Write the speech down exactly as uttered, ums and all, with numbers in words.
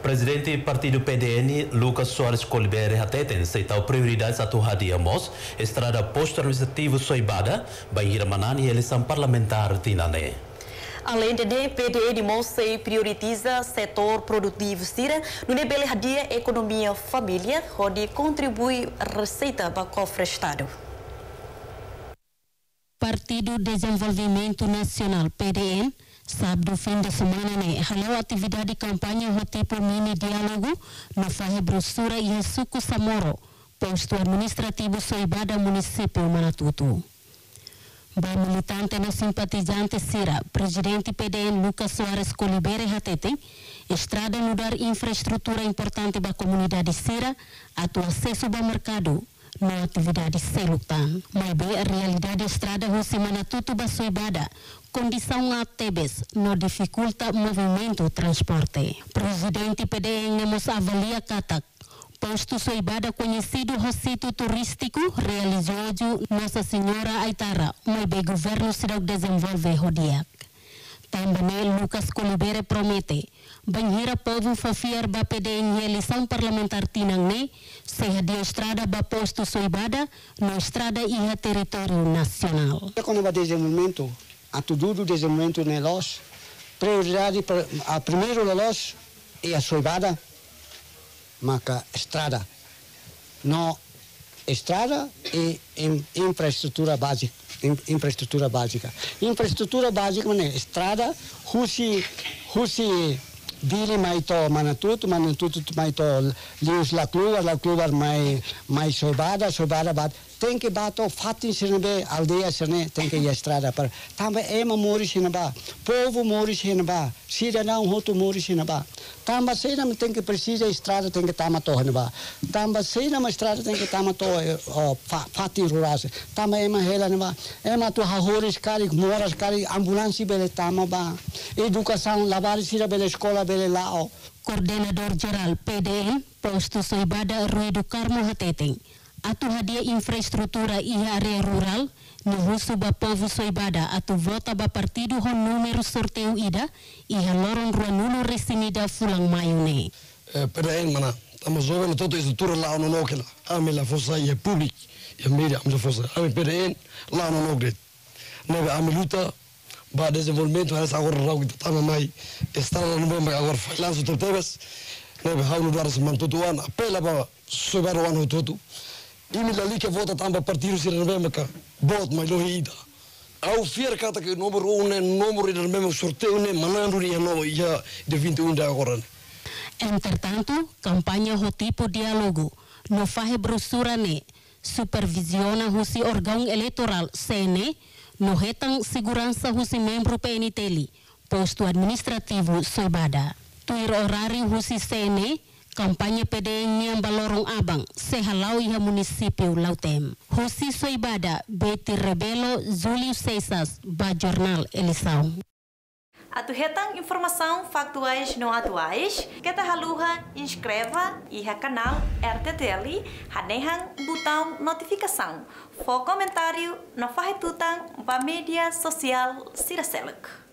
Presidente do Partido P D N, Lucas Soares Colibere Hateten, aceitou prioridades a Tuhadi Amos, estrada posto administrativo Soibada, Bahia Manani e eleição parlamentar Tinane. Além de P D N, Mosse prioriza setor produtivo Sira, no nível de economia família, onde contribui receita para o cofre Estado. Partido Desenvolvimento Nacional, P D N, sábado fim de semana, né, halou atividade de campanha do tipo mini diálogo no Fahe Brossura e Suco Samoro, posto administrativo Soibada, município Manatutu. Ba militante na simpatizante Sira, presidente P D N Lucas Soares Colibere Hateten, estrada no dar infraestrutura importante para a comunidade Sira, atua acesso ao mercado, na atividade selutan. Mas bem a realidade estrada Rossi Manatutu ba Soibada, condição a Tebes, não dificulta movimento transporte. Presidente P D N nos avalia Katak, posto Soibada conhecido no sítio turístico, realizou Nossa Senhora Aitara, mas bem governo será desenvolver Rodiac. Também Lucas Colibere promete, banheira povo fafiar ba P D N eleição parlamentar tinangne, seja de estrada ba posto Soibada, na estrada e a território nacional. Quando o desenvolvimento, a tudo o desenvolvimento nelos, prioridade a primeiro nelos é a Soibada, marca estrada. No estrada e infraestrutura básica. Infraestrutura básica. Infraestrutura básica, né? Estrada, husi, husi, dili maito Manatutu, Manatutu maito lius la clua, la clua mai mai Soibada, Soibada bat. Tem que bato fatin sinabe aldeia sine, tem que ir estrada para. Também é uma mori sinaba, povo mori sinaba, cidadão roto mori sinaba. Também sei não tem que precisa estrada, tem que tama to sinaba. Também sei não estrada tem que tama to fatin rural. Também é uma hela naba, é uma tu hahoris cari, moras cari, ambulância bele tama ba, educação, lavar sira bele escola bele lao. Coordenador geral P D N, posto Soibada Rui do Carmo Hateten. Atu hadia infraestrutura e área rural, no russo ba povo Soibada, atu vota ba partido ho número sorteio ida, e haloron rua nuno resinida fulang mayune. P D N mana, estamos jovens toda a estrutura lá no Nokela, ame la força e pública, e a mídia ame la força, ame P D N lá no Noklet. Neve ame luta, ba desenvolvimento, essa agora rau que tama mai, estar no Novembro agora lanço tebes, neve hau no dar se mantutuan, apela ba Soibada wan hototu. Ini lali que vota tamba partido se não mesmo cá, bot mais lohida. Ao fier kata que número um né número de mesmo sorteio né manando né no já de vinte e um de agora. Entretanto, campanha o tipo diálogo no Fahe Brossura né supervisiona o si órgão eleitoral C N, no retan segurança o si membro P N T L, posto administrativo Soibada. Tuir horário o si C N Kampanye P D N yang balorong abang sehalau iha município Lautem. Hosi Soibada, Betty Rebelo, Júlio Seisas, ba Jornal Eleição. Atu hetang informação factuais não atuais, kita haluha inscreva iha canal R T T L, hanehang botão notificação, for comentário na fahetutang ba mídia social Siraselek.